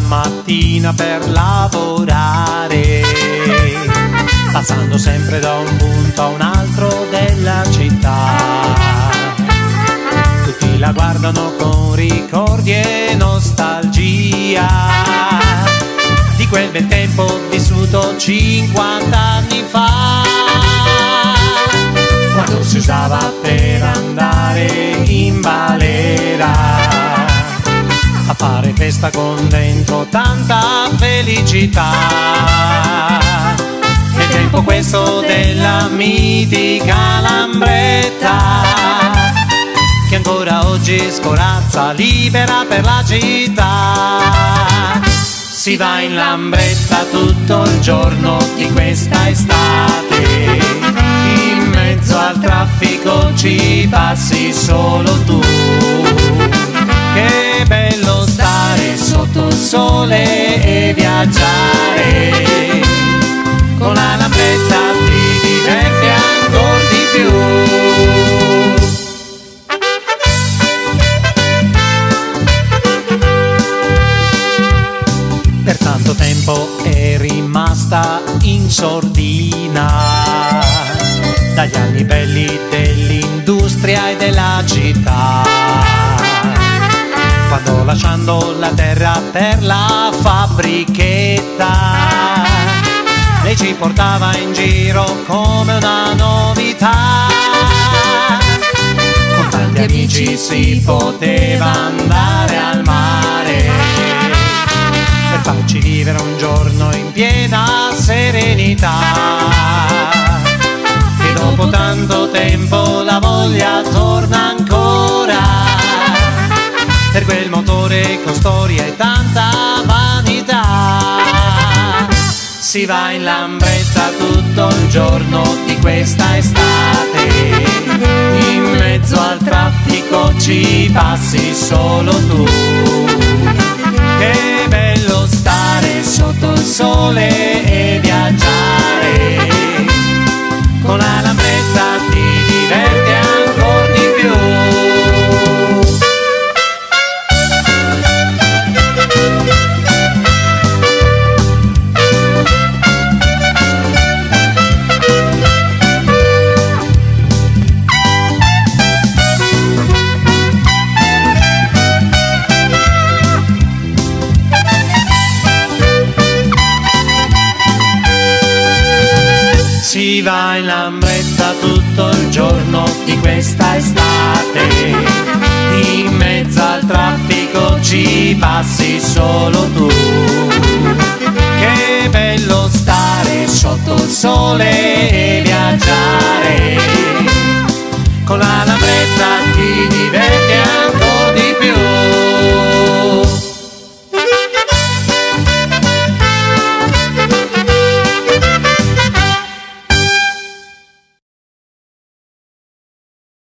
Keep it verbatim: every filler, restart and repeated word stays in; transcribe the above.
mattina per lavorare, passando sempre da un punto a un altro della città. Tutti la guardano con ricordi e nostalgia di quel bel tempo vissuto cinquanta anni fa, quando si usava per andare in balera a fare festa con dentro tanta felicità. Nel tempo questo della mitica Lambretta, che ancora oggi scorazza libera per la città. Si va in Lambretta tutto il giorno di questa estate, in mezzo al traffico ci passi solo tu. Che bello stare sotto il sole e viaggiare, con la Lambretta ti diverti ancora di più. Per tanto tempo è rimasta in sordina dagli anni belli dell'industria e della città, quando lasciando la terra per la fabbrichetta lei ci portava in giro come una novità. Con tanti amici si poteva andare al mare per farci vivere un giorno in piena serenità. E dopo tanto tempo la voglia torna ancora, per quel motore con storia e tanta vanità. Si va in Lambretta tutto il giorno di questa estate, in mezzo al traffico ci passi solo tu. Che bello stare sotto il sole e viaggiare, con la Lambretta ti diverti ancora di più. Si va in Lambretta tutto il giorno di questa estate, in mezzo al traffico ci passi solo tu. Che bello stare sotto il sole e viaggiare,